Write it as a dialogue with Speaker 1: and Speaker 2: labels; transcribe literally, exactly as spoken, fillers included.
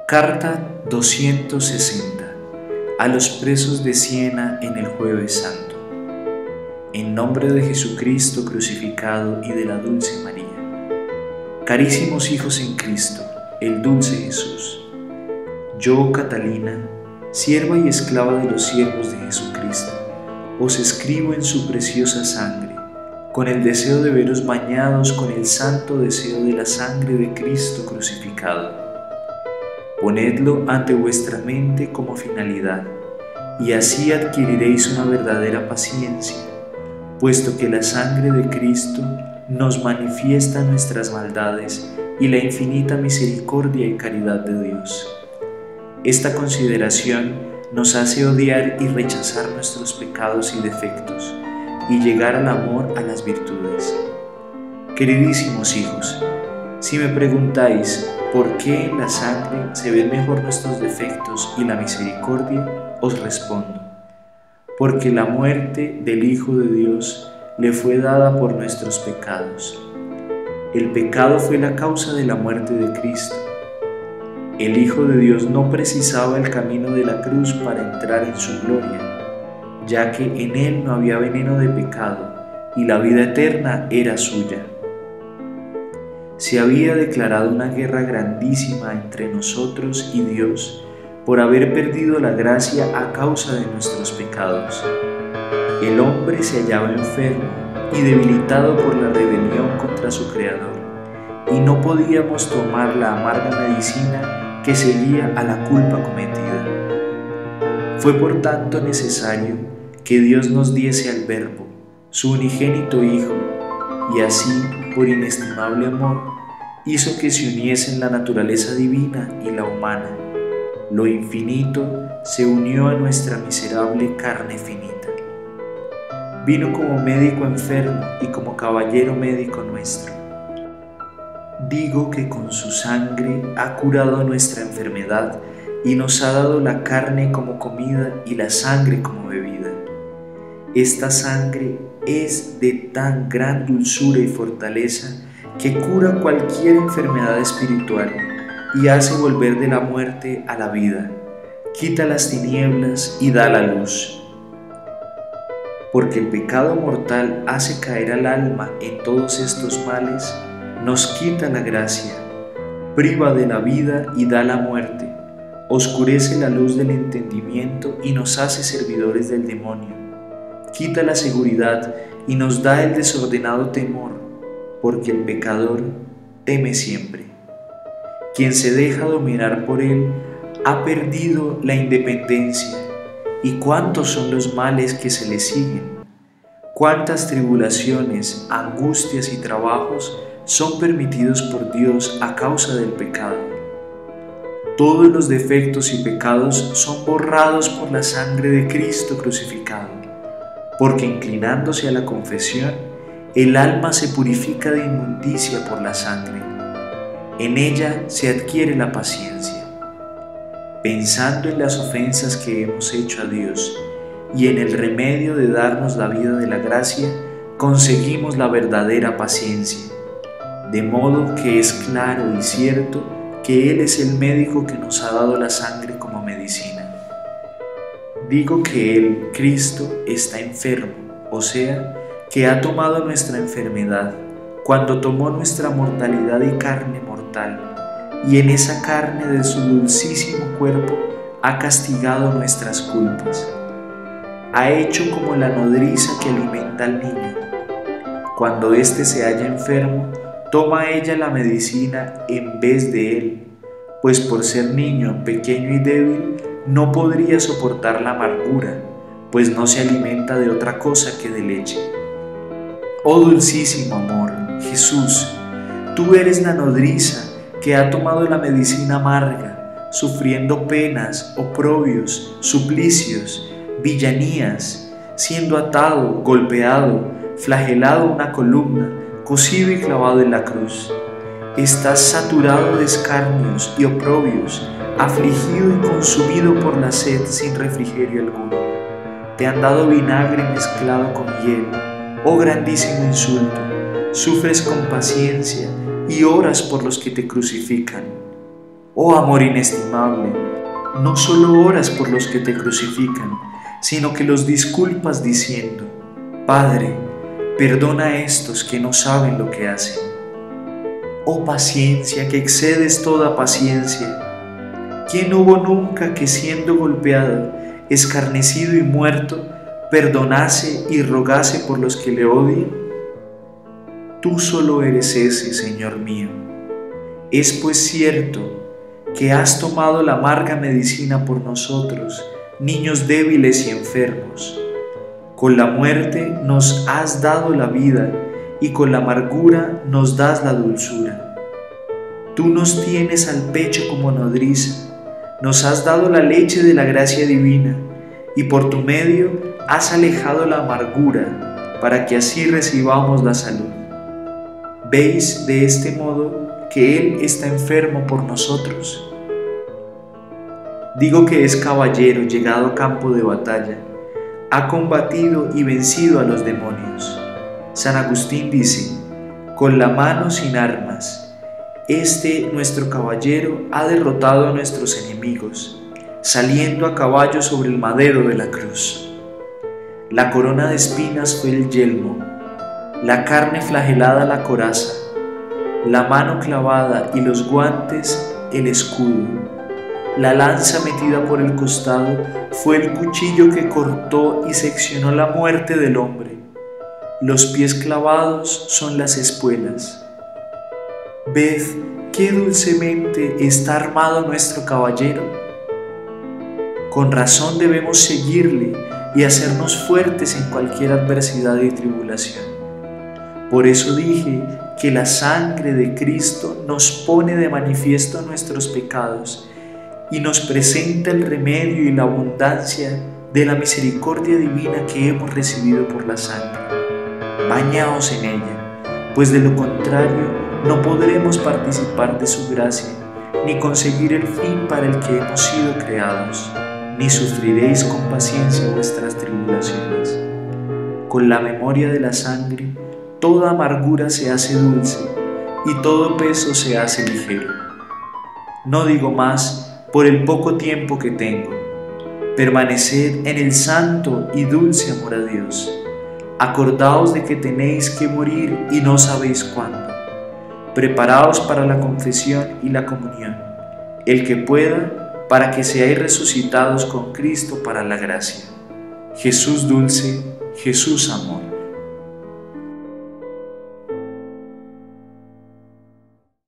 Speaker 1: Carta doscientos sesenta a los presos de Siena en el Jueves Santo. En nombre de Jesucristo crucificado y de la dulce María. Carísimos hijos en Cristo, el dulce Jesús. Yo, Catalina, sierva y esclava de los siervos de Jesucristo, os escribo en su preciosa sangre, con el deseo de veros bañados con el santo deseo de la sangre de Cristo crucificado. Ponedlo ante vuestra mente como finalidad, y así adquiriréis una verdadera paciencia, puesto que la sangre de Cristo nos manifiesta nuestras maldades y la infinita misericordia y caridad de Dios. Esta consideración nos hace odiar y rechazar nuestros pecados y defectos, y llegar al amor a las virtudes. Queridísimos hijos, si me preguntáis por qué en la sangre se ven mejor nuestros defectos y la misericordia, os respondo: porque la muerte del Hijo de Dios le fue dada por nuestros pecados. El pecado fue la causa de la muerte de Cristo. El Hijo de Dios no precisaba el camino de la cruz para entrar en su gloria, ya que en él no había veneno de pecado y la vida eterna era suya. Se había declarado una guerra grandísima entre nosotros y Dios por haber perdido la gracia a causa de nuestros pecados. El hombre se hallaba enfermo y debilitado por la rebelión contra su Creador, y no podíamos tomar la amarga medicina que seguía a la culpa cometida. Fue por tanto necesario que Dios nos diese al Verbo, su unigénito Hijo, y así, por inestimable amor, hizo que se uniesen la naturaleza divina y la humana. Lo infinito se unió a nuestra miserable carne finita. Vino como médico enfermo y como caballero médico nuestro. Digo que con su sangre ha curado nuestra enfermedad y nos ha dado la carne como comida y la sangre como bebida. Esta sangre es de tan gran dulzura y fortaleza que cura cualquier enfermedad espiritual y hace volver de la muerte a la vida, quita las tinieblas y da la luz. Porque el pecado mortal hace caer al alma en todos estos males, nos quita la gracia, priva de la vida y da la muerte, oscurece la luz del entendimiento y nos hace servidores del demonio, quita la seguridad y nos da el desordenado temor, porque el pecador teme siempre. Quien se deja dominar por él ha perdido la independencia. ¿Y cuántos son los males que se le siguen? ¿Cuántas tribulaciones, angustias y trabajos son permitidos por Dios a causa del pecado? Todos los defectos y pecados son borrados por la sangre de Cristo crucificado, porque inclinándose a la confesión, el alma se purifica de inmundicia por la sangre. En ella se adquiere la paciencia. Pensando en las ofensas que hemos hecho a Dios y en el remedio de darnos la vida de la gracia, conseguimos la verdadera paciencia. De modo que es claro y cierto que Él es el médico que nos ha dado la sangre como medicina. Digo que Él, Cristo, está enfermo, o sea, que ha tomado nuestra enfermedad, cuando tomó nuestra mortalidad y carne mortal, y en esa carne de su dulcísimo cuerpo ha castigado nuestras culpas. Ha hecho como la nodriza que alimenta al niño. Cuando éste se halla enfermo, toma ella la medicina en vez de él, pues por ser niño pequeño y débil, no podría soportar la amargura, pues no se alimenta de otra cosa que de leche. Oh dulcísimo amor, Jesús, tú eres la nodriza que ha tomado la medicina amarga, sufriendo penas, oprobios, suplicios, villanías, siendo atado, golpeado, flagelado a una columna, cosido y clavado en la cruz. Estás saturado de escarnios y oprobios, afligido y consumido por la sed sin refrigerio alguno. Te han dado vinagre mezclado con hiel, oh grandísimo insulto. Sufres con paciencia y oras por los que te crucifican. Oh amor inestimable, no solo oras por los que te crucifican, sino que los disculpas diciendo: Padre, perdona a estos que no saben lo que hacen. Oh paciencia, que excedes toda paciencia, ¿quién hubo nunca que siendo golpeado, escarnecido y muerto, perdonase y rogase por los que le odian? Tú solo eres ese, Señor mío. Es pues cierto que has tomado la amarga medicina por nosotros, niños débiles y enfermos. Con la muerte nos has dado la vida y con la amargura nos das la dulzura. Tú nos tienes al pecho como nodriza, nos has dado la leche de la gracia divina y por tu medio has alejado la amargura para que así recibamos la salud. ¿Veis de este modo que Él está enfermo por nosotros? Digo que es caballero llegado a campo de batalla, ha combatido y vencido a los demonios. San Agustín dice: con la mano sin armas, este nuestro caballero ha derrotado a nuestros enemigos, saliendo a caballo sobre el madero de la cruz. La corona de espinas fue el yelmo, la carne flagelada la coraza, la mano clavada y los guantes el escudo. La lanza metida por el costado fue el cuchillo que cortó y seccionó la muerte del hombre. Los pies clavados son las espuelas. Ved qué dulcemente está armado nuestro caballero. Con razón debemos seguirle y hacernos fuertes en cualquier adversidad y tribulación. Por eso dije que la sangre de Cristo nos pone de manifiesto nuestros pecados y nos presenta el remedio y la abundancia de la misericordia divina que hemos recibido por la sangre. Bañaos en ella, pues de lo contrario no podremos participar de su gracia, ni conseguir el fin para el que hemos sido creados, ni sufriréis con paciencia vuestras tribulaciones. Con la memoria de la sangre, toda amargura se hace dulce y todo peso se hace ligero. No digo más por el poco tiempo que tengo. Permaneced en el santo y dulce amor a Dios. Acordaos de que tenéis que morir y no sabéis cuándo. Preparaos para la confesión y la comunión, el que pueda, para que seáis resucitados con Cristo para la gracia. Jesús dulce, Jesús amor.